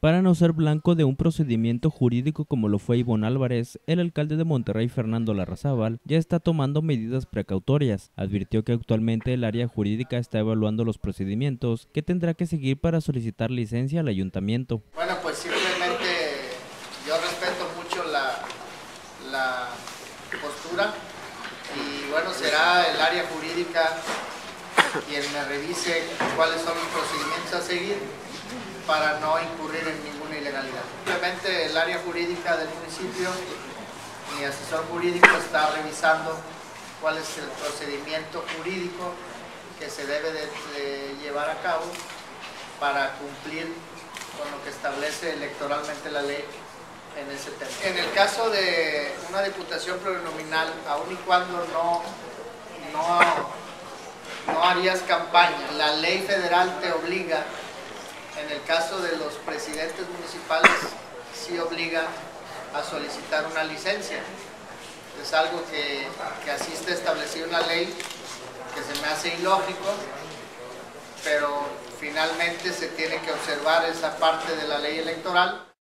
Para no ser blanco de un procedimiento jurídico como lo fue Ivonne Álvarez, el alcalde de Monterrey, Fernando Larrazábal, ya está tomando medidas precautorias. Advirtió que actualmente el área jurídica está evaluando los procedimientos que tendrá que seguir para solicitar licencia al ayuntamiento. Bueno, pues simplemente yo respeto mucho la postura y bueno, será el área jurídica quien me revise cuáles son los procedimientos a seguir para no incurrir en ninguna ilegalidad. Simplemente el área jurídica del municipio, mi asesor jurídico está revisando cuál es el procedimiento jurídico que se debe de llevar a cabo para cumplir con lo que establece electoralmente la ley en ese tema. En el caso de una diputación plurinominal, aun y cuando no harías campaña, la ley federal te obliga, en el caso de los presidentes municipales, sí obliga a solicitar una licencia. Es algo que así está establecido en la ley, que se me hace ilógico, pero finalmente se tiene que observar esa parte de la ley electoral.